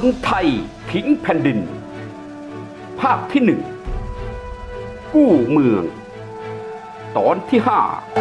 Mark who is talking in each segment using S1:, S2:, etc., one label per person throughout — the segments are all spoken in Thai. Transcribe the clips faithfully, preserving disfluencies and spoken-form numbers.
S1: คนไทยทิ้งแผ่นดินภาคที่หนึ่งกู้เมืองตอนที่ห้า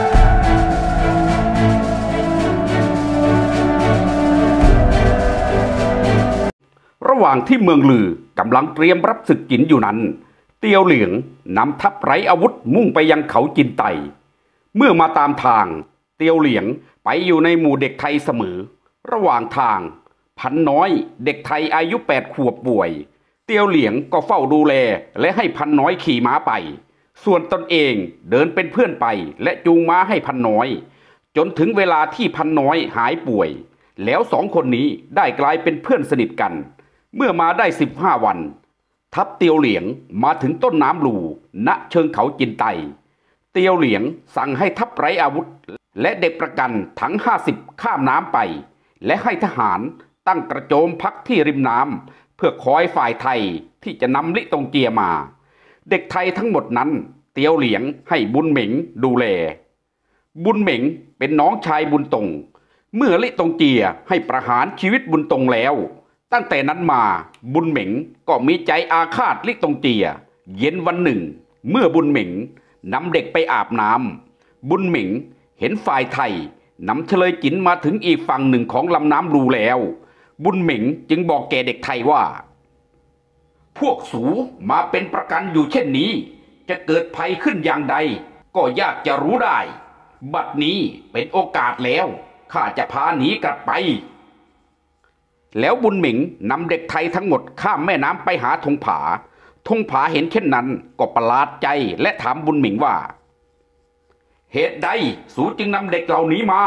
S1: ระหว่างที่เมืองลือกำลังเตรียมรับศึกจินอยู่นั้นเตียวเหลียงนำทัพไร้อาวุธมุ่งไปยังเขาจินไตเมื่อมาตามทางเตียวเหลียงไปอยู่ในหมู่เด็กไทยเสมอระหว่างทางพันน้อยเด็กไทยอายุแปดขวบป่วยเตียวเหลียงก็เฝ้าดูแลและให้พันน้อยขี่ม้าไปส่วนตนเองเดินเป็นเพื่อนไปและจูงม้าให้พันน้อยจนถึงเวลาที่พันน้อยหายป่วยแล้วสองคนนี้ได้กลายเป็นเพื่อนสนิทกันเมื่อมาได้สิบห้าวันทัพเตียวเหลียงมาถึงต้นน้ำลูณเชิงเขาจินไตเตียวเหลียงสั่งให้ทัพไร้อาวุธและเด็กประกันทั้งห้าสิบข้ามน้ำไปและให้ทหารตั้งกระโจมพักที่ริมน้ำเพื่อคอยฝ่ายไทยที่จะนำลิตงเจียมาเด็กไทยทั้งหมดนั้นเตียวเหลียงให้บุญเหม็งดูแลบุญเหม็งเป็นน้องชายบุญตงเมื่อลิตงเจียให้ประหารชีวิตบุญตงแล้วตั้งแต่นั้นมาบุญเหม็งก็มีใจอาฆาตลิตงเจียเย็นวันหนึ่งเมื่อบุญเหม็งนำเด็กไปอาบน้ำบุญเหม็งเห็นฝ่ายไทยนำเฉลยจินมาถึงอีกฝั่งหนึ่งของลำน้ำลูแล้วบุญเหม็งจึงบอกแก่เด็กไทยว่าพวกสูมาเป็นประกันอยู่เช่นนี้จะเกิดภัยขึ้นอย่างใดก็ยากจะรู้ได้บัดนี้เป็นโอกาสแล้วข้าจะพาหนีกลับไปแล้วบุญเหม็งนำเด็กไทยทั้งหมดข้ามแม่น้ำไปหาธงผาธงผาเห็นเช่นนั้นก็ประหลาดใจและถามบุญเหม็งว่าเหตุใดสูจึงนำเด็กเหล่านี้มา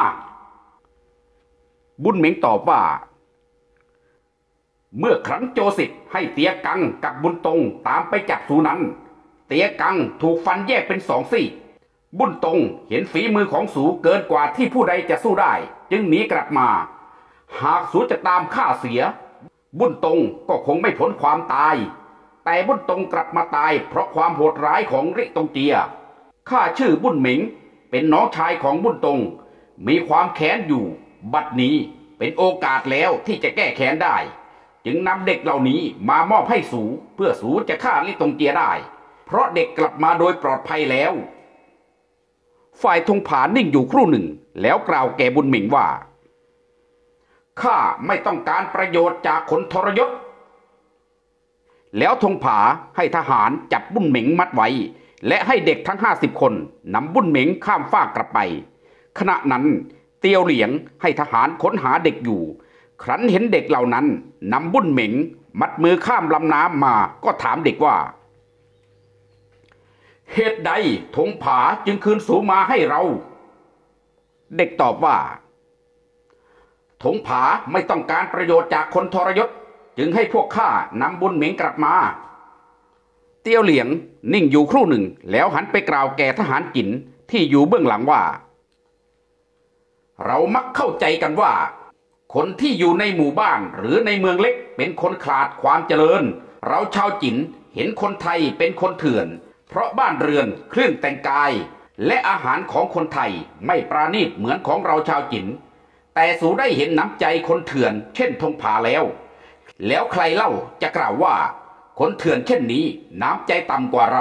S1: บุญเหม็งตอบว่าเมื่อครั้งโจสิตให้เตียกังกับบุญตงตามไปจับสูนั้นเตียกังถูกฟันแยกเป็นสองซี่บุญตงเห็นฝีมือของสูเกินกว่าที่ผู้ใดจะสู้ได้จึงหนีกลับมาหากสูจะตามฆ่าเสียบุญตงก็คงไม่พ้นความตายแต่บุญตงกลับมาตายเพราะความโหดร้ายของริตงเจียข้าชื่อบุญเหม็งเป็นน้องชายของบุญตงมีความแค้นอยู่บัดนี้เป็นโอกาสแล้วที่จะแก้แค้นได้จึงนำเด็กเหล่านี้มามอบให้สูเพื่อสูจะฆ่าลิตงเจียได้เพราะเด็กกลับมาโดยปลอดภัยแล้วฝ่ายธงผานิ่งอยู่ครู่หนึ่งแล้วกล่าวแก่บุญเหม็งว่าข้าไม่ต้องการประโยชน์จากคนทรยศแล้วธงผาให้ทหารจับบุญเหม็งมัดไว้และให้เด็กทั้งห้าสิบคนนำบุญเหม็งข้ามฟากกลับไปขณะนั้นเตียวเหลียงให้ทหารค้นหาเด็กอยู่ครั้นเห็นเด็กเหล่านั้นนำบุญเหม็งมัดมือข้ามลำน้ำมาก็ถามเด็กว่าเหตุใดธงผาจึงคืนสูมาให้เราเด็กตอบว่าธงผาไม่ต้องการประโยชน์จากคนทรยศจึงให้พวกข้านำบุญเหม็งกลับมาเตียวเหลียงนิ่งอยู่ครู่หนึ่งแล้วหันไปกล่าวแก่ทหารจินที่อยู่เบื้องหลังว่าเรามักเข้าใจกันว่าคนที่อยู่ในหมู่บ้านหรือในเมืองเล็กเป็นคนขาดความเจริญเราชาวจินเห็นคนไทยเป็นคนเถื่อนเพราะบ้านเรือนเครื่องแต่งกายและอาหารของคนไทยไม่ปราณีตเหมือนของเราชาวจินแต่สูได้เห็นน้ำใจคนเถื่อนเช่นธงผาแล้วแล้วใครเล่าจะกล่าวว่าคนเถื่อนเช่นนี้น้ำใจต่ำกว่าเรา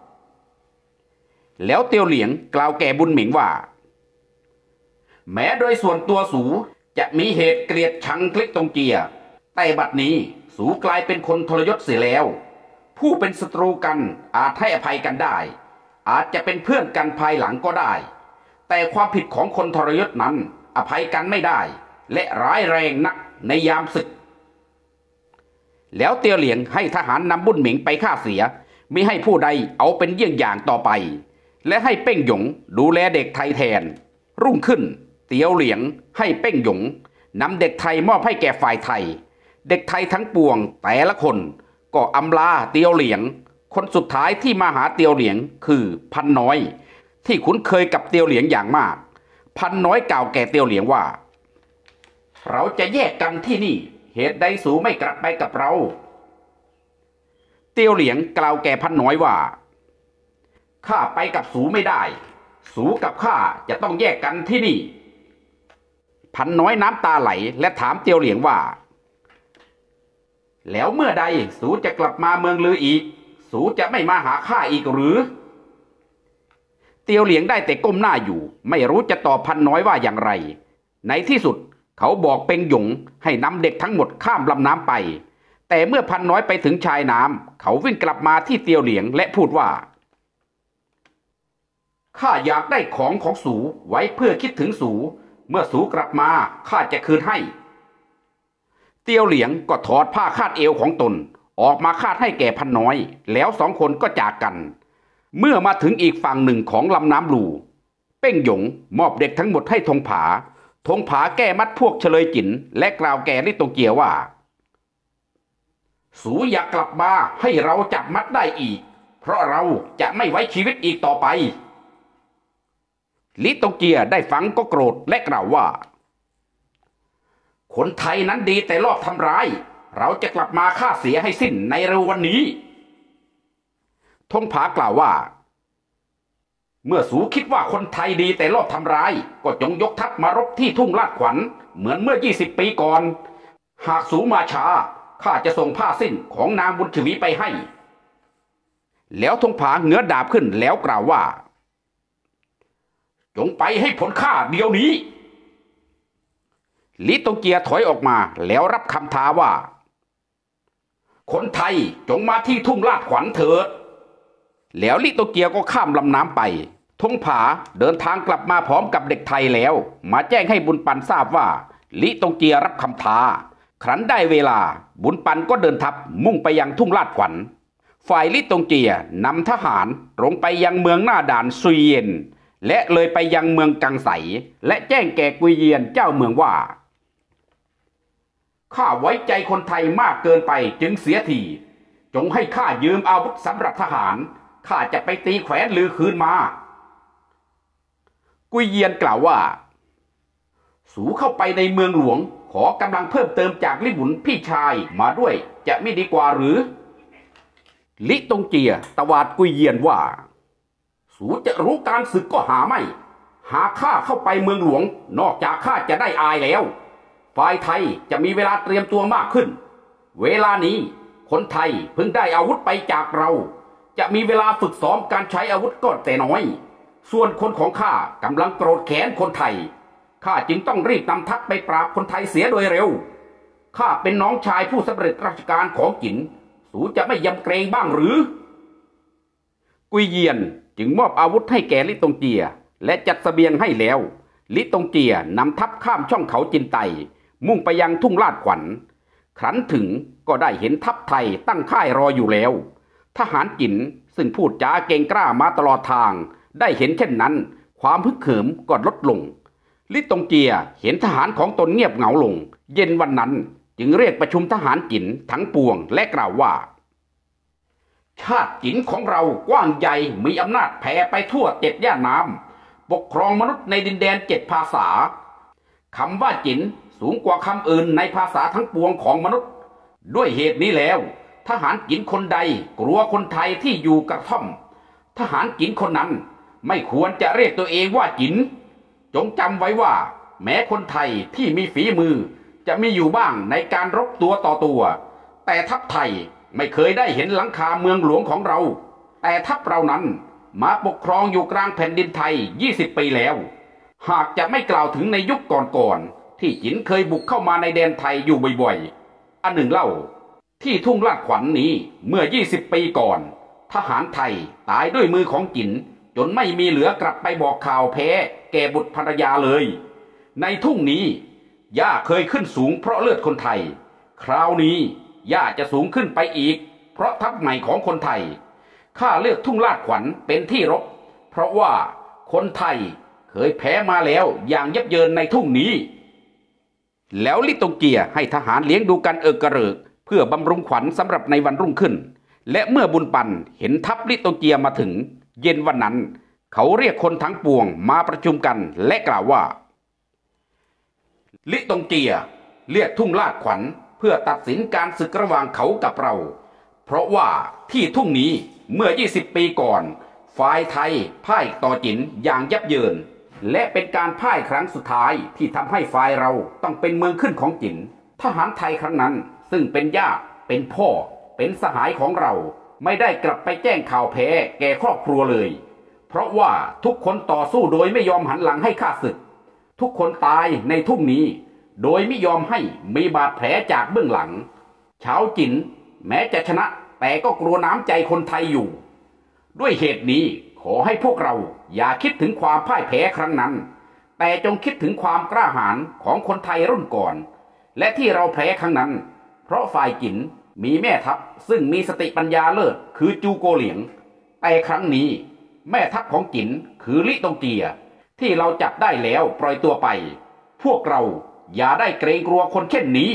S1: แล้วเตียวเหลียงกล่าวแก่บุญเหม็งว่าแม้โดยส่วนตัวสูจะมีเหตุเกลียดชังลิตงเจียแต่บัดนี้สูกลายเป็นคนทรยศเสียแล้วผู้เป็นศัตรูกันอาจให้อภัยกันได้อาจจะเป็นเพื่อนกันภายหลังก็ได้แต่ความผิดของคนทรยศนั้นอภัยกันไม่ได้และร้ายแรงนักในยามศึกแล้วเตียวเหลียงให้ทหารนำบุญเหม็งไปฆ่าเสียมิให้ผู้ใดเอาเป็นเยี่ยงอย่างต่อไปและให้เป้งหยงดูแลเด็กไทยแทนรุ่งขึ้นเตียวเหลียงให้เป้งหยงนำเด็กไทยมอบให้แก่ฝ่ายไทยเด็กไทยทั้งปวงแต่ละคนก็อำลาเตียวเหลียงคนสุดท้ายที่มาหาเตียวเหลียงคือพันน้อยที่คุ้นเคยกับเตียวเหลียงอย่างมากพันน้อยกล่าวแก่เตียวเหลียงว่าเราจะแยกกันที่นี่เหตุใดสูไม่กลับไปกับเราเตียวเหลียงกล่าวแก่พันน้อยว่าข้าไปกับสูไม่ได้สูกับข้าจะต้องแยกกันที่นี่พันน้อยน้ำตาไหลและถามเตียวเหลียงว่าแล้วเมื่อใดสูจะกลับมาเมืองลืออีกสูจะไม่มาหาข้าอีกหรือเตียวเหลียงได้แต่ก้มหน้าอยู่ไม่รู้จะตอบพันน้อยว่าอย่างไรในที่สุดเขาบอกเป็งหยงให้นำเด็กทั้งหมดข้ามลำน้ำไปแต่เมื่อพันน้อยไปถึงชายน้ำเขาวิ่งกลับมาที่เตียวเหลียงและพูดว่าข้าอยากได้ของของสูไว้เพื่อคิดถึงสูเมื่อสูกลับมาข้าจะคืนให้เตียวเหลียงก็ถอดผ้าคาดเอวของตนออกมาคาดให้แก่พันน้อยแล้วสองคนก็จากกันเมื่อมาถึงอีกฝั่งหนึ่งของลำน้ำลูเป้งหยงมอบเด็กทั้งหมดให้ธงผาธงผาแก้มัดพวกเฉลยจิ๋นและกล่าวแก่ลี่ตงเกียว่าสูอยากกลับมาให้เราจับมัดได้อีกเพราะเราจะไม่ไว้ชีวิตอีกต่อไปลี่ตงเกียได้ฟังก็โกรธและกล่าวว่าคนไทยนั้นดีแต่ลอบทำร้ายเราจะกลับมาฆ่าเสียให้สิ้นในเร็ววันนี้ธงผากล่าวว่าเมื่อสูคิดว่าคนไทยดีแต่ลอบทำร้ายก็จงยกทัพมารบที่ทุ่งลาดขวัญเหมือนเมื่อยี่สิบปีก่อนหากสูมาช้าข้าจะส่งผ้าสิ้นของนางบุญชวีไปให้แล้วธงผาเงื้อดาบขึ้นแล้วกล่าวว่าจงไปให้ผลข้าเดี๋ยวนี้ลี่ตงเกียถอยออกมาแล้วรับคำท้าว่าคนไทยจงมาที่ทุ่งลาดขวัญเถิดแล้วลี่ตงเกียก็ข้ามลำน้ำไปธงผาเดินทางกลับมาพร้อมกับเด็กไทยแล้วมาแจ้งให้บุญปันทราบว่าลี่ตงเกียรับคำท้าครั้นได้เวลาบุญปันก็เดินทัพมุ่งไปยังทุ่งลาดขวัญฝ่ายลี่ตงเกียนำทหารตรงไปยังเมืองหน้าด่านซุยเย็นและเลยไปยังเมืองกังไสและแจ้งแก่กุยเยียนเจ้าเมืองว่าข้าไว้ใจคนไทยมากเกินไปจึงเสียทีจงให้ข้ายืมอาวุธสำหรับทหารข้าจะไปตีแขวนลือคืนมากุยเยียนกล่าวว่าสูเข้าไปในเมืองหลวงขอกำลังเพิ่มเติมจากลี่หมุนพี่ชายมาด้วยจะไม่ดีกว่าหรือลี่ตงเจียตวาดกุยเยียนว่าสูจะรู้การศึกก็หาไม่หาข้าเข้าไปเมืองหลวงนอกจากข้าจะได้อายแล้วฝ่ายไทยจะมีเวลาเตรียมตัวมากขึ้นเวลานี้คนไทยเพิ่งได้อาวุธไปจากเราจะมีเวลาฝึกซ้อมการใช้อาวุธก็แต่น้อยส่วนคนของข้ากำลังโกรธแค้นคนไทยข้าจึงต้องรีบนำทัพไปปราบคนไทยเสียโดยเร็วข้าเป็นน้องชายผู้สำเร็จราชการของจิ๋นสูจะไม่ยำเกรงบ้างหรือกุยเยียนจึงมอบอาวุธให้แก่ลี่ตงเจียและจัดเสบียงให้แล้วลี่ตงเจียนำทัพข้ามช่องเขาจินไตมุ่งไปยังทุ่งลาดขวัญครั้นถึงก็ได้เห็นทัพไทยตั้งค่ายรออยู่แล้วทหารจิ๋นซึ่งพูดจาเก่งกล้ามาตลอดทางได้เห็นเช่นนั้นความฮึกเหิมก็ลดลงลี่ตงเจียเห็นทหารของตนเงียบเหงาลงเย็นวันนั้นจึงเรียกประชุมทหารจิ๋นทั้งปวงและกล่าวว่าชาติจิ๋นของเรากว้างใหญ่มีอำนาจแผ่ไปทั่วเจ็ดย่านน้ำปกครองมนุษย์ในดินแดนเจ็ดภาษาคำว่าจิ๋นสูงกว่าคำอื่นในภาษาทั้งปวงของมนุษย์ด้วยเหตุนี้แล้วทหารจิ๋นคนใดกลัวคนไทยที่อยู่กระท่อมทหารจิ๋นคนนั้นไม่ควรจะเรียกตัวเองว่าจิ๋นจงจำไว้ว่าแม้คนไทยที่มีฝีมือจะมีอยู่บ้างในการรบตัวต่อตัวแต่ทัพไทยไม่เคยได้เห็นหลังคาเมืองหลวงของเราแต่ทัพเรานั้นมาปกครองอยู่กลางแผ่นดินไทยยี่สิบปีแล้วหากจะไม่กล่าวถึงในยุคก่อนๆที่จิ๋นเคยบุกเข้ามาในแดนไทยอยู่บ่อยๆอันหนึ่งเล่าที่ทุ่งลาดขวัญ น, นี้เมื่อยี่สิบปีก่อนทหารไทยตายด้วยมือของจิ๋นจนไม่มีเหลือกลับไปบอกข่าวแพ้แก่บุตรภรรยาเลยในทุ่งนี้หญ้าเคยขึ้นสูงเพราะเลือดคนไทยคราวนี้หญ้าจะสูงขึ้นไปอีกเพราะทัพใหม่ของคนไทยข้าเลือกทุ่งลาดขวัญเป็นที่รบเพราะว่าคนไทยเคยแพ้มาแล้วอย่างยับเยินในทุ่งนี้แล้วลี่ตงเกียให้ทหารเลี้ยงดูกันเอิกกระเริกเพื่อบำรุงขวัญสำหรับในวันรุ่งขึ้นและเมื่อบุญปันเห็นทัพลี่ตงเกียมาถึงเย็นวันนั้นเขาเรียกคนทั้งปวงมาประชุมกันและกล่าวว่าลี่ตงเกียเรียกทุ่งลาดขวัญเพื่อตัดสินการศึกระหว่างเขากับเราเพราะว่าที่ทุ่งนี้เมื่อยี่สิบปีก่อนฝ่ายไทยพ่ายต่อจิ๋นอย่างยับเยินและเป็นการพ่ายครั้งสุดท้ายที่ทำให้ฝ่ายเราต้องเป็นเมืองขึ้นของจิ๋นทหารไทยครั้งนั้นซึ่งเป็นญาติเเป็นพ่อเป็นสหายของเราไม่ได้กลับไปแจ้งข่าวแพ้แก่ครอบครัวเลยเพราะว่าทุกคนต่อสู้โดยไม่ยอมหันหลังให้ข้าศึกทุกคนตายในทุ่งนี้โดยไม่ยอมให้มีบาดแผลจากเบื้องหลังชาวจินแม้จะชนะแต่ก็กลัวน้ำใจคนไทยอยู่ด้วยเหตุนี้ขอให้พวกเราอย่าคิดถึงความพ่ายแพ้ครั้งนั้นแต่จงคิดถึงความกล้าหาญของคนไทยรุ่นก่อนและที่เราแพ้ครั้งนั้นเพราะฝ่ายจินมีแม่ทัพซึ่งมีสติปัญญาเลิศคือจูโกเหลียงแต่ครั้งนี้แม่ทัพของจินคือลิตงเจียที่เราจับได้แล้วปล่อยตัวไปพวกเราอย่าได้เกรงกลัวคนเช่นนี้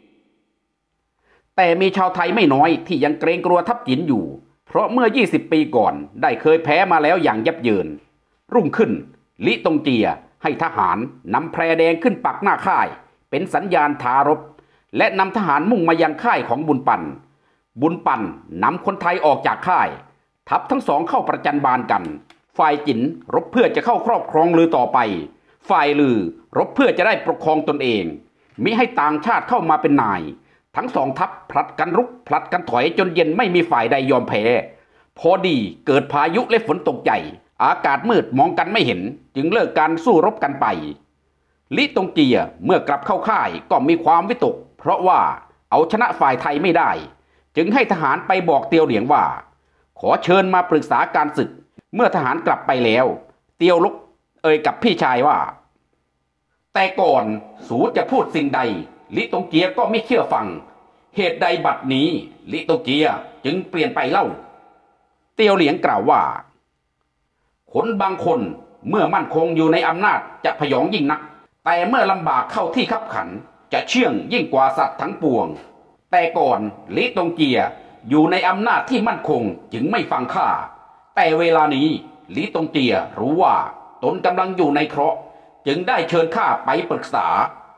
S1: แต่มีชาวไทยไม่น้อยที่ยังเกรงกลัวทัพจินอยู่เพราะเมื่อยี่สิบปีก่อนได้เคยแพ้มาแล้วอย่างยับเยินรุ่งขึ้นลิตงเจียให้ทหารนำแพรแดงขึ้นปักหน้าค่ายเป็นสัญญาณท้ารบและนำทหารมุ่งมายังค่ายของบุญปันบุญปันนำคนไทยออกจากค่ายทัพทั้งสองเข้าประจันบานกันฝ่ายจินรบเพื่อจะเข้าครอบครองลือต่อไปฝ่ายลือรบเพื่อจะได้ปกครองตนเองมิให้ต่างชาติเข้ามาเป็นนายทั้งสองทัพผลัดกันรุกผลัดกันถอยจนเย็นไม่มีฝ่ายใดยอมแพ้พอดีเกิดพายุและฝนตกใหญ่อากาศมืดมองกันไม่เห็นจึงเลิกการสู้รบกันไปลิตงเจียเมื่อกลับเข้าค่ายก็มีความวิตกเพราะว่าเอาชนะฝ่ายไทยไม่ได้จึงให้ทหารไปบอกเตียวเหลียงว่าขอเชิญมาปรึกษาการศึกเมื่อทหารกลับไปแล้วเตียวลุกเอ่ยกับพี่ชายว่าแต่ก่อนสูจะพูดสิ่งใดลิตงเจียก็ไม่เชื่อฟังเหตุใดบัดนี้ลิตงเจียจึงเปลี่ยนไปเล่าเตียวเหลียงกล่าวว่าคนบางคนเมื่อมั่นคงอยู่ในอำนาจจะพยองยิ่งนักแต่เมื่อลำบากเข้าที่ขับขันจะเชื่องยิ่งกว่าสัตว์ทั้งปวงแต่ก่อนลิตงเจียอยู่ในอำนาจที่มั่นคงจึงไม่ฟังข้าแต่เวลานี้ลิตงเจียรู้ว่าตนกำลังอยู่ในเคราะห์จึงได้เชิญข้าไปปรึกษา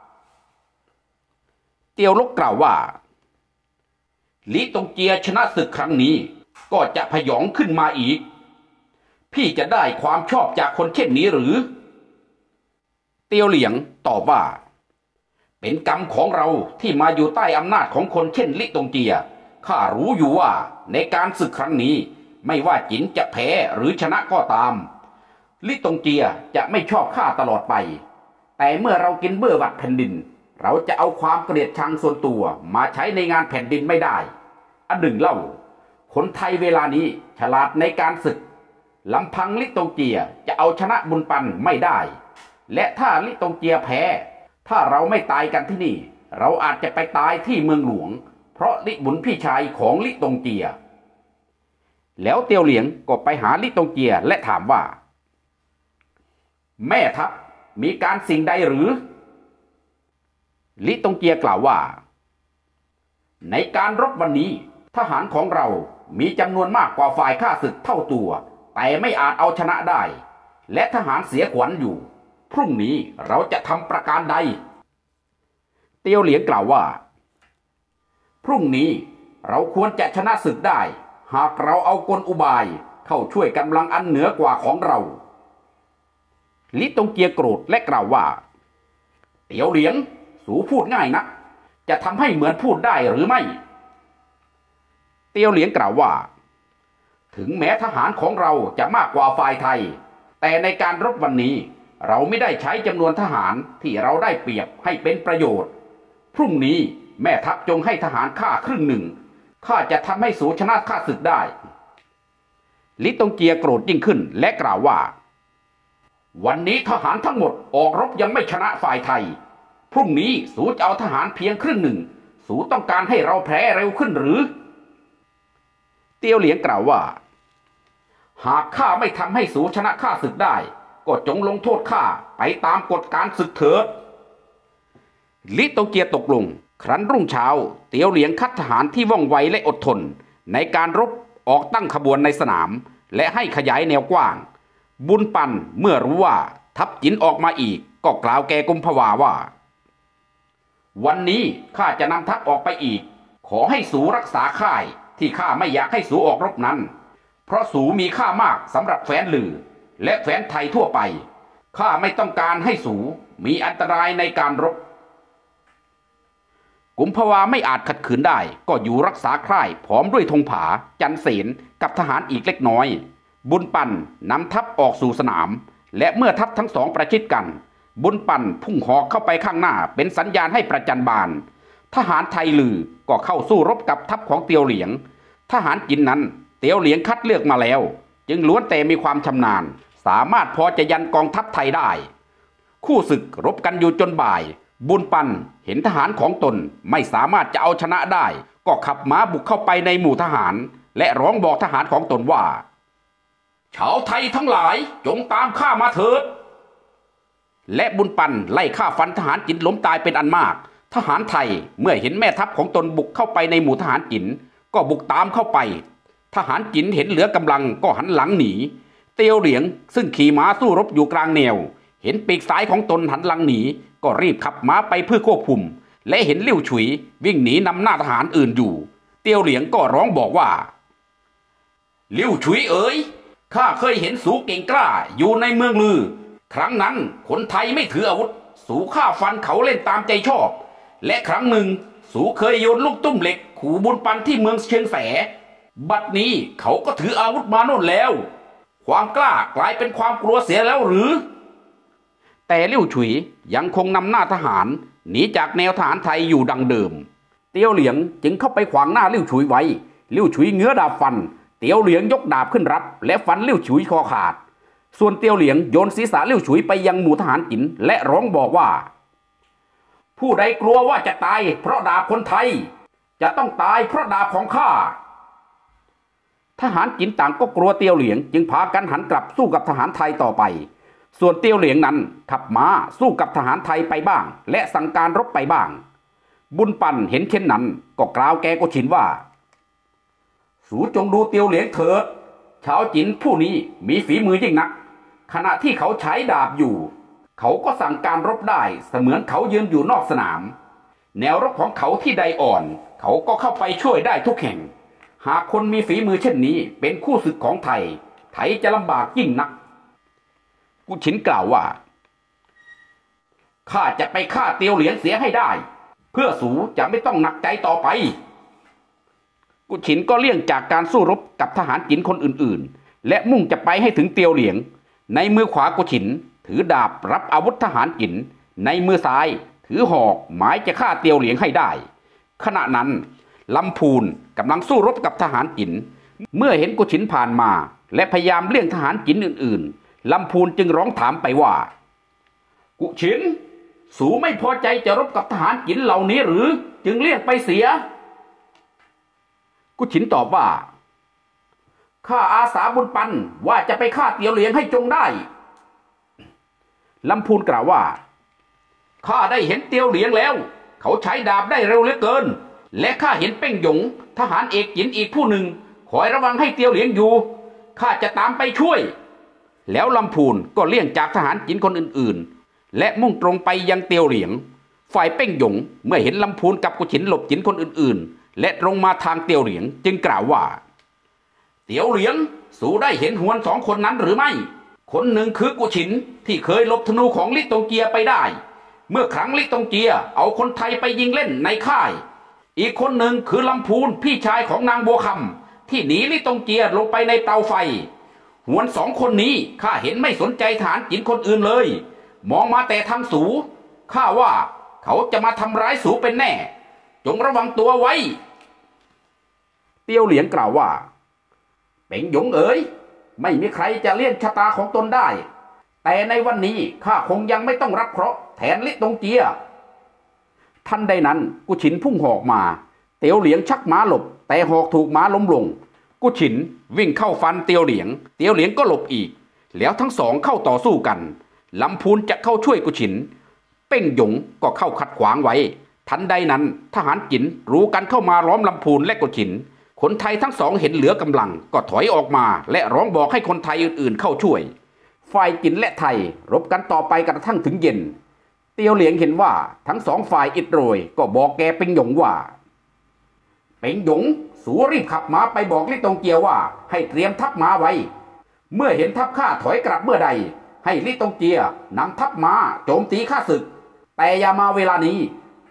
S1: เตียวลกกล่าวว่าลิตงเจียชนะศึกครั้งนี้ก็จะพยองขึ้นมาอีกพี่จะได้ความชอบจากคนเช่นนี้หรือเตียวเหลียงตอบว่าเป็นกรรมของเราที่มาอยู่ใต้อำนาจของคนเช่นลิตงเจียข้ารู้อยู่ว่าในการศึกครั้งนี้ไม่ว่าจินจะแพ้หรือชนะก็ตามลิตงเจียจะไม่ชอบข้าตลอดไปแต่เมื่อเรากินเบื่อวัดแผ่นดินเราจะเอาความเกลียดชังส่วนตัวมาใช้ในงานแผ่นดินไม่ได้อันหนึ่งเล่าคนไทยเวลานี้ฉลาดในการศึกลำพังลิตงเจียจะเอาชนะบุญปันไม่ได้และถ้าลิตงเจียแพ้ถ้าเราไม่ตายกันที่นี่เราอาจจะไปตายที่เมืองหลวงเพราะลิบุญพี่ชายของลิตงเจียแล้วเตียวเหลียงก็ไปหาลิตงเจียและถามว่าแม่ทัพมีการสิ่งใดหรือลิตงเจียกล่าวว่าในการรบวันนี้ทหารของเรามีจำนวนมากกว่าฝ่ายข้าศึกเท่าตัวแต่ไม่อาจเอาชนะได้และทหารเสียขวัญอยู่พรุ่งนี้เราจะทำประการใดเตียวเหลียงกล่าวว่าพรุ่งนี้เราควรจะชนะศึกได้หากเราเอากลอุบายเข้าช่วยกำลังอันเหนือกว่าของเราลิตงเจียโกรธและกล่าวว่าเตียวเหลียงสูพูดง่ายนักจะทำให้เหมือนพูดได้หรือไม่เตียวเหลียงกล่าวว่าถึงแม้ทหารของเราจะมากกว่าฝ่ายไทยแต่ในการรบวันนี้เราไม่ได้ใช้จำนวนทหารที่เราได้เปรียบให้เป็นประโยชน์พรุ่งนี้แม่ทัพจงให้ทหารข้าครึ่งหนึ่งข้าจะทำให้สูชนะข้าศึกได้ลิตงเจียโกรธยิ่งขึ้นและกล่าวว่าวันนี้ทหารทั้งหมดออกรบยังไม่ชนะฝ่ายไทยพรุ่งนี้สูจะเอาทหารเพียงครึ่งหนึ่งสูต้องการให้เราแพ้เร็วขึ้นหรือเตียวเหลียงกล่าวว่าหากข้าไม่ทำให้สูชนะข้าศึกได้ก็จงลงโทษข้าไปตามกฎการศึกเถิดลิตงเจียตกลงครั้นรุ่งเช้าเตียวเหลียงคัดทหารที่ว่องไวและอดทนในการรบออกตั้งขบวนในสนามและให้ขยายแนวกว้างบุญปันเมื่อรู้ว่าทัพจินออกมาอีกก็กล่าวแก่กุมภาวาว่าวันนี้ข้าจะนำทัพออกไปอีกขอให้สูรักษาค่ายที่ข้าไม่อยากให้สูออกรบนั้นเพราะสูมีค่ามากสำหรับแฟนลือและแฟนไทยทั่วไปข้าไม่ต้องการให้สูมีอันตรายในการรบกุมภาวาไม่อาจขัดขืนได้ก็อยู่รักษาค่ายพร้อมด้วยธงผาจันเสนกับทหารอีกเล็กน้อยบุญปันนำทัพออกสู่สนามและเมื่อทัพทั้งสองประชิดกันบุญปันพุ่งหอกเข้าไปข้างหน้าเป็นสัญญาณให้ประจันบานทหารไทยลือก็เข้าสู้รบกับทัพของเตียวเหลียงทหารจีนนั้นเตียวเหลียงคัดเลือกมาแล้วจึงล้วนแต่มีความชำนาญสามารถพอจะยันกองทัพไทยได้คู่ศึกรบกันอยู่จนบ่ายบุญปันเห็นทหารของตนไม่สามารถจะเอาชนะได้ก็ขับม้าบุกเข้าไปในหมู่ทหารและร้องบอกทหารของตนว่าชาวไทยทั้งหลายจงตามข้ามาเถิดและบุญปันไล่ฆ่าฟันทหารจีนล้มตายเป็นอันมากทหารไทยเมื่อเห็นแม่ทัพของตนบุกเข้าไปในหมู่ทหารจีนก็บุกตามเข้าไปทหารจีนเห็นเหลือกำลังก็หันหลังหนีเตียวเหลียงซึ่งขี่ม้าสู้รบอยู่กลางแนวเห็นปีกซ้ายของตนหันหลังหนีก็รีบขับม้าไปเพื่อควบคุมและเห็นลิ่วฉุยวิ่งหนีนำหน้าทหารอื่นอยู่เตียวเหลียงก็ร้องบอกว่าลิ่วฉุยเอ๋ยข้าเคยเห็นสูเก่งกล้าอยู่ในเมืองลือครั้งนั้นคนไทยไม่ถืออาวุธสูฆ่าฟันเขาเล่นตามใจชอบและครั้งหนึ่งสูเคยโยนลูกตุ้มเหล็กขู่บุญปันที่เมืองเชียงแสบัดนี้เขาก็ถืออาวุธมาโน่นแล้วความกล้ากลายเป็นความกลัวเสียแล้วหรือแต่ลิ่วฉุยยังคงนำหน้าทหารหนีจากแนวทหารไทยอยู่ดังเดิมเตียวเหลียงจึงเข้าไปขวางหน้าลิ่วฉุยไว้ลิ่วฉุยเงื้อดาบฟันเตียวเหลียงยกดาบขึ้นรับและฟันลิ่วฉุยคอขาดส่วนเตียวเหลียงโยนศีรษะลิ่วฉุยไปยังหมู่ทหารจีนและร้องบอกว่าผู้ใดกลัวว่าจะตายเพราะดาบคนไทยจะต้องตายเพราะดาบของข้าทหารจีนต่างก็กลัวเตียวเหลียงจึงพากันหันกลับสู้กับทหารไทยต่อไปส่วนเตียวเหลียงนั้นขับม้าสู้กับทหารไทยไปบ้างและสั่งการรบไปบ้างบุญปันเห็นเช่นนั้นก็กล่าวแกโกฉินว่าสูจงดูเตียวเหลียงเถิดชาวจีนผู้นี้มีฝีมือยิ่งนักขณะที่เขาใช้ดาบอยู่เขาก็สั่งการรบได้เสมือนเขายืนอยู่นอกสนามแนวรบของเขาที่ใดอ่อนเขาก็เข้าไปช่วยได้ทุกแห่งหากคนมีฝีมือเช่นนี้เป็นคู่ศึกของไทยไทยจะลำบากยิ่งนักกุฉินกล่าวว่าข้าจะไปฆ่าเตียวเหลียงเสียให้ได้เพื่อสูจะไม่ต้องหนักใจต่อไปกุฉินก็เลี่ยงจากการสู้รบกับทหารจีนคนอื่นๆและมุ่งจะไปให้ถึงเตียวเหลียงในมือขวากุฉินถือดาบรับอาวุธทหารจีนในมือซ้ายถือหอกหมายจะฆ่าเตียวเหลียงให้ได้ขณะนั้นลำพูนกำลังสู้รบกับทหารจีนเมื่อเห็นกุฉินผ่านมาและพยายามเลี่ยงทหารจีนอื่นๆลำพูนจึงร้องถามไปว่ากุฉินสูไม่พอใจจะรบกับทหารจีนเหล่านี้หรือจึงเลี่ยงไปเสียกุฉินตอบว่าข้าอาสาบุญปันว่าจะไปฆ่าเตียวเหลียงให้จงได้ลำพูนกล่าวว่าข้าได้เห็นเตียวเหลียงแล้วเขาใช้ดาบได้เร็วเหลือเกินและข้าเห็นเป้งหยงทหารเอกจีนอีกผู้หนึ่งคอยระวังให้เตียวเหลียงอยู่ข้าจะตามไปช่วยแล้วลำพูนก็เลี่ยงจากทหารจีนคนอื่นๆและมุ่งตรงไปยังเตียวเหลียงฝ่ายเป้งหยงเมื่อเห็นลำพูนกับกุฉินหลบจีนคนอื่นๆและตรงมาทางเตียวเหลียงจึงกล่าวว่าเตียวเหลียงสูได้เห็นหวนสองคนนั้นหรือไม่คนหนึ่งคือกุฉินที่เคยลบธนูของลิตงเจียไปได้เมื่อครั้งลิตงเจียเอาคนไทยไปยิงเล่นในค่ายอีกคนหนึ่งคือลำพูนพี่ชายของนางบัวคำที่หนีลิตงเจียลงไปในเตาไฟหวนสองคนนี้ข้าเห็นไม่สนใจทหารจีนคนอื่นเลยมองมาแต่ทางสูข้าว่าเขาจะมาทำร้ายสูเป็นแน่จงระวังตัวไว้เตียวเหลียงกล่าวว่าเป่งหยงเอ๋ยไม่มีใครจะเลี่ยงชะตาของตนได้แต่ในวันนี้ข้าคงยังไม่ต้องรับเคราะห์แทนลิตงเจียทันใดนั้นกุฉินพุ่งหอกมาเตียวเหลียงชักม้าหลบแต่หอกถูกม้าล้มลงกุฉินวิ่งเข้าฟันเตียวเหลียงเตียวเหลียงก็หลบอีกแล้วทั้งสองเข้าต่อสู้กันลำพูนจะเข้าช่วยกุฉินเป้งหยงก็เข้าขัดขวางไว้ทันใดนั้นทหารจีนรู้กันเข้ามาล้อมลำพูนและกุฉินคนไทยทั้งสองเห็นเหลือกำลังก็ถอยออกมาและร้องบอกให้คนไทยอื่นๆเข้าช่วยฝ่ายจีนและไทยรบกันต่อไปกระทั่งถึงเย็นเตียวเหลียงเห็นว่าทั้งสองฝ่ายอิดโรยก็บอกแกเป่งหยงว่าเป่งหยงสูรีบขับม้าไปบอกลิตงเจียว่าให้เตรียมทัพม้าไว้เมื่อเห็นทัพข้าถอยกลับเมื่อใดให้ลิตงเจียนำทัพม้าโจมตีข้าศึกแต่อย่ามาเวลานี้เพ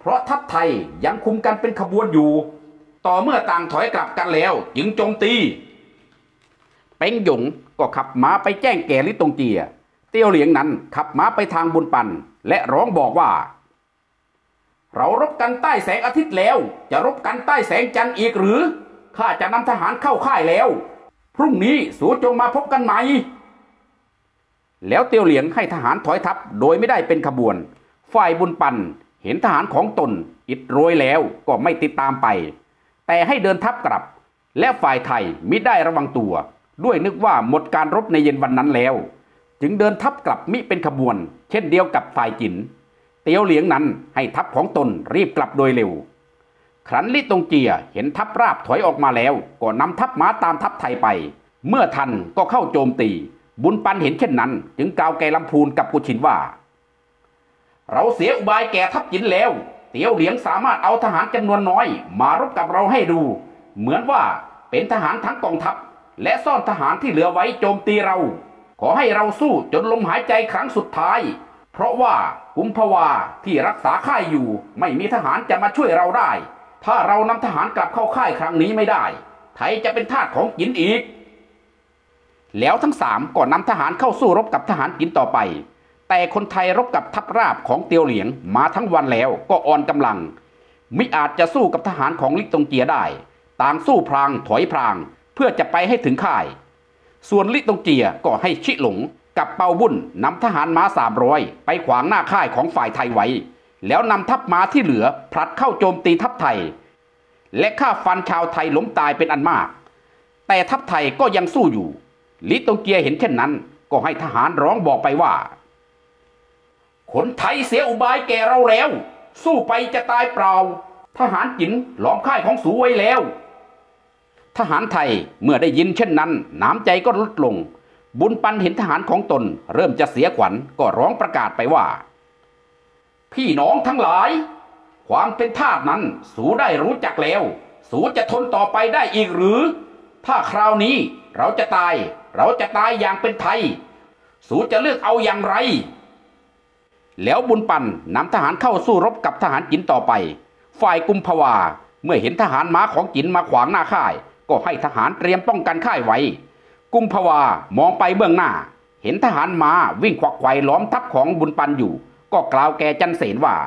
S1: เพราะทัพไทยยังคุมกันเป็นขบวนอยู่ต่อเมื่อต่างถอยกลับกันแล้วจึงโจมตีเป้งหยงก็ขับม้าไปแจ้งแก่ลิตงเจียเตียวเหลียงนั้นขับม้าไปทางบุญปันและร้องบอกว่าเรารบกันใต้แสงอาทิตย์แล้วจะรบกันใต้แสงจันทร์อีกหรือข้าจะนำทหารเข้าค่ายแล้วพรุ่งนี้สูจงมาพบกันใหม่แล้วเตียวเหลียงให้ทหารถอยทัพโดยไม่ได้เป็นขบวนฝ่ายบุญปันเห็นทหารของตนอิดโรยแล้วก็ไม่ติดตามไปแต่ให้เดินทัพกลับและฝ่ายไทยมิได้ระวังตัวด้วยนึกว่าหมดการรบในเย็นวันนั้นแล้วจึงเดินทัพกลับมิเป็นขบวนเช่นเดียวกับฝ่ายจินเตียวเหลียงนั้นให้ทัพของตนรีบกลับโดยเร็วครั้นลี่ตงเจียเห็นทัพราบถอยออกมาแล้วก็นำทัพม้าตามทัพไทยไปเมื่อทันก็เข้าโจมตีบุญปันเห็นเช่นนั้นจึงกล่าวแก่ลำพูนกับกุชินว่าเราเสียอุบายแก่ทัพจินแล้วเตียวเหลียงสามารถเอาทหารจำนวนน้อยมารบกับเราให้ดูเหมือนว่าเป็นทหารทั้งกองทัพและซ่อนทหารที่เหลือไว้โจมตีเราขอให้เราสู้จนลมหายใจครั้งสุดท้ายเพราะว่ากุมภาวาที่รักษาค่ายอยู่ไม่มีทหารจะมาช่วยเราได้ถ้าเรานำทหารกลับเข้าค่ายครั้งนี้ไม่ได้ไทยจะเป็นทาสของจินอีกแล้วทั้งสามก็นำทหารเข้าสู้รบกับทหารจินต่อไปแต่คนไทยรบกับทัพราบของเตียวเหลียงมาทั้งวันแล้วก็อ่อนกำลังมิอาจจะสู้กับทหารของลิตงเจียได้ต่างสู้พลางถอยพลางเพื่อจะไปให้ถึงค่ายส่วนลิตงเจียก็ให้ชิหลงกับเปาบุญนำทหารม้าสามร้อยไปขวางหน้าค่ายของฝ่ายไทยไว้แล้วนำทัพม้าที่เหลือผลัดเข้าโจมตีทัพไทยและฆ่าฟันชาวไทยล้มตายเป็นอันมากแต่ทัพไทยก็ยังสู้อยู่ลิตงเจียเห็นเช่นนั้นก็ให้ทหารร้องบอกไปว่าคนไทยเสียอุบายแก่เราแล้วสู้ไปจะตายเปล่าทหารจินล้อมค่ายของสูไว้แล้วทหารไทยเมื่อได้ยินเช่นนั้นน้ำใจก็ลดลงบุญปันเห็นทหารของตนเริ่มจะเสียขวัญก็ร้องประกาศไปว่าพี่น้องทั้งหลายความเป็นทาสนั้นสูได้รู้จักแล้วสูจะทนต่อไปได้อีกหรือถ้าคราวนี้เราจะตายเราจะตายอย่างเป็นไทยสูจะเลือกเอาอย่างไรแล้วบุญปันนำทหารเข้าสู้รบกับทหารจินต่อไปฝ่ายกุมภาวาเมื่อเห็นทหารม้าของจินมาขวางหน้าค่ายก็ให้ทหารเตรียมป้องกันค่ายไว้กุมภาวามองไปเบื้องหน้าเห็นทหารม้าวิ่งขวักไขว่ล้อมทัพของบุญปันอยู่ก็กล่าวแก่จันเสนว่า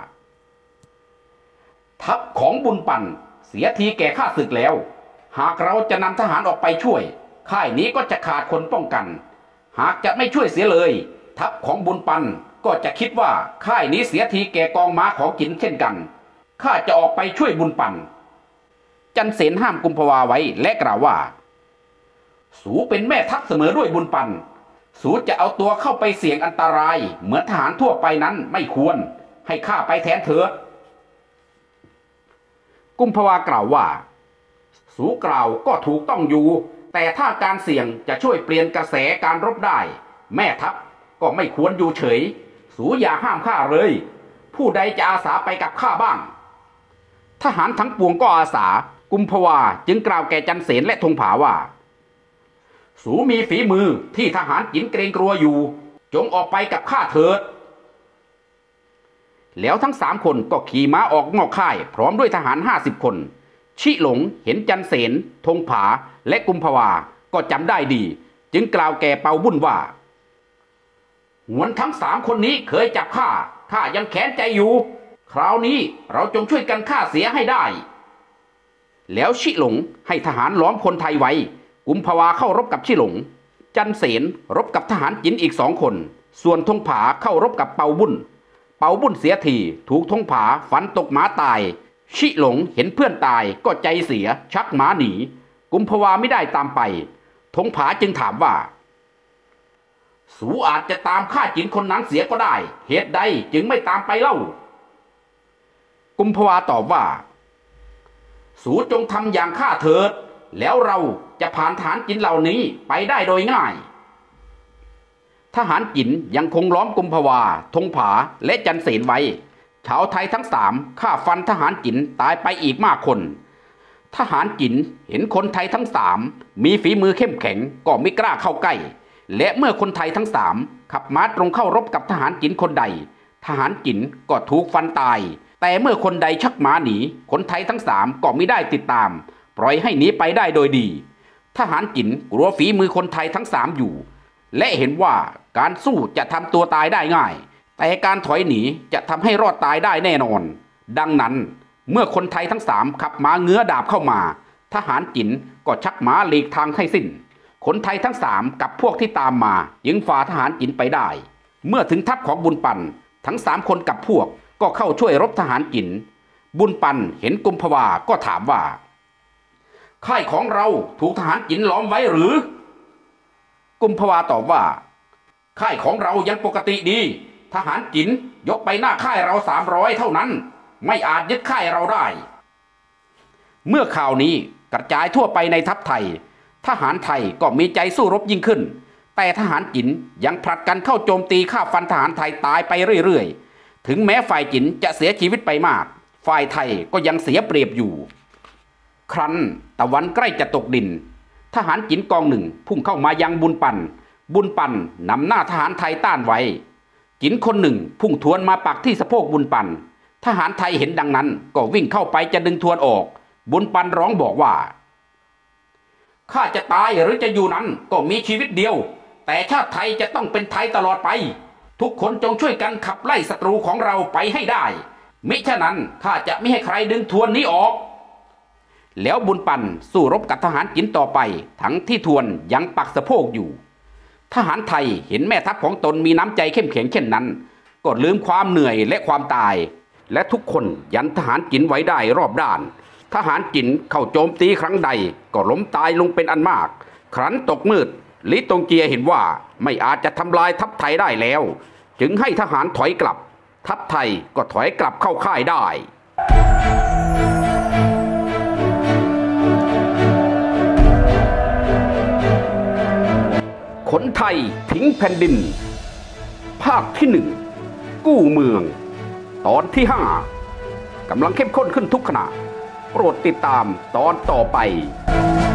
S1: ทัพของบุญปันเสียทีแก่ข้าศึกแล้วหากเราจะนำทหารออกไปช่วยค่ายนี้ก็จะขาดคนป้องกันหากจะไม่ช่วยเสียเลยทัพของบุญปันก็จะคิดว่าค่ายนี้เสียทีแก่กองม้าของจินเช่นกันข้าจะออกไปช่วยบุญปันจันเสนห้ามกุมภาวาไว้และกล่าวว่าสูเป็นแม่ทัพเสมอด้วยบุญปันสูจะเอาตัวเข้าไปเสี่ยงอันตรายเหมือนทหารทั่วไปนั้นไม่ควรให้ข้าไปแทนเถิดกุมภาวากล่าวว่าสูกล่าวก็ถูกต้องอยู่แต่ถ้าการเสี่ยงจะช่วยเปลี่ยนกระแสการรบได้แม่ทัพก็ไม่ควรอยู่เฉยสูอย่าห้ามข้าเลยผู้ใดจะอาสาไปกับข้าบ้างทหารทั้งปวงก็อาสากุมภาวาจึงกล่าวแก่จันเสนและธงผาว่าสูมีฝีมือที่ทหารจินเกรงกลัวอยู่จงออกไปกับข้าเถิดแล้วทั้งสามคนก็ขี่ม้าออกนอกค่ายพร้อมด้วยทหารห้าสิบคนชิหลงเห็นจันเสนธงผาและกุมภาวาก็จำได้ดีจึงกล่าวแก่เปาบุญว่าหวนทั้งสามคนนี้เคยจับข้าข้ายังแค้นใจอยู่คราวนี้เราจงช่วยกันฆ่าเสียให้ได้แล้วชิหลงให้ทหารล้อมคนไทยไว้กุมภาวาเข้ารบกับชิหลงจันเสนรบกับทหารจินอีกสองคนส่วนธงผาเข้ารบกับเปาบุญเปาบุญเสียทีถูกธงผาฟันตกม้าตายชิหลงเห็นเพื่อนตายก็ใจเสียชักม้าหนีกุมภาวาไม่ได้ตามไปธงผาจึงถามว่าสูอาจจะตามฆ่าจินคนนั้นเสียก็ได้เหตุใดจึงไม่ตามไปเล่ากุมภาวาตอบว่าสูจงทำอย่างข้าเถิดแล้วเราจะผ่านทหารจินเหล่านี้ไปได้โดยง่ายทหารจินยังคงล้อมกุมภาวาธงผาและจันเสนไว้ชาวไทยทั้งสามฆ่าฟันทหารจินตายไปอีกมากคนทหารจินเห็นคนไทยทั้งสามมีฝีมือเข้มแข็งก็ไม่กล้าเข้าใกล้และเมื่อคนไทยทั้งสามขับม้าตรงเข้ารบกับทหารจินคนใดทหารจินก็ถูกฟันตายแต่เมื่อคนใดชักม้าหนีคนไทยทั้งสามก็มิได้ติดตามปล่อยให้หนีไปได้โดยดีทหารจินกลัวฝีมือคนไทยทั้งสามอยู่และเห็นว่าการสู้จะทำตัวตายได้ง่ายแต่การถอยหนีจะทำให้รอดตายได้แน่นอนดังนั้นเมื่อคนไทยทั้งสามขับม้าเงื้อดาบเข้ามาทหารจินก็ชักม้าหลีกทางให้สิ้นคนไทยทั้งสามกับพวกที่ตามมายิงฝ่าทหารจินไปได้เมื่อถึงทัพของบุญปันทั้งสามคนกับพวกก็เข้าช่วยรบทหารจินบุญปันเห็นกุมภาวาก็ถามว่าค่ายของเราถูกทหารจินล้อมไว้หรือกุมภาวาตอบว่าค่ายของเรายังปกติดีทหารจินยกไปหน้าค่ายเราสามร้อยเท่านั้นไม่อาจยึดค่ายเราได้เมื่อข่าวนี้กระจายทั่วไปในทัพไทยทหารไทยก็มีใจสู้รบยิ่งขึ้นแต่ทหารจินยังผลัดกันเข้าโจมตีฆ่าฟันทหารไทยตายไปเรื่อยๆถึงแม้ฝ่ายจินจะเสียชีวิตไปมากฝ่ายไทยก็ยังเสียเปรียบอยู่ครั้นตะวันใกล้จะตกดินทหารจินกองหนึ่งพุ่งเข้ามายังบุญปันบุญปันนำหน้าทหารไทยต้านไว้จินคนหนึ่งพุ่งทวนมาปักที่สะโพกบุญปันทหารไทยเห็นดังนั้นก็วิ่งเข้าไปจะดึงทวนออกบุญปันร้องบอกว่าข้าจะตายหรือจะอยู่นั้นก็มีชีวิตเดียวแต่ชาติไทยจะต้องเป็นไทยตลอดไปทุกคนจงช่วยกันขับไล่ศัตรูของเราไปให้ได้มิฉะนั้นข้าจะไม่ให้ใครดึงทวนนี้ออกแล้วบุญปันสู้รบกับทหารจินต่อไปทั้งที่ทวนยังปักสะโพกอยู่ทหารไทยเห็นแม่ทัพของตนมีน้ำใจเข้มแข็งเช่นนั้นก็ลืมความเหนื่อยและความตายและทุกคนยันทหารจินไว้ได้รอบด้านทหารจินเข้าโจมตีครั้งใดก็ล้มตายลงเป็นอันมากครั้นตกมืดลิตงเจียเห็นว่าไม่อาจจะทำลายทัพไทยได้แล้วจึงให้ทหารถอยกลับทัพไทยก็ถอยกลับเข้าค่ายได้คนไทยทิ้งแผ่นดินภาคที่หนึ่งกู้เมืองตอนที่ห้ากำลังเข้มข้นขึ้นทุกขณะโปรดติดตามตอนต่อไป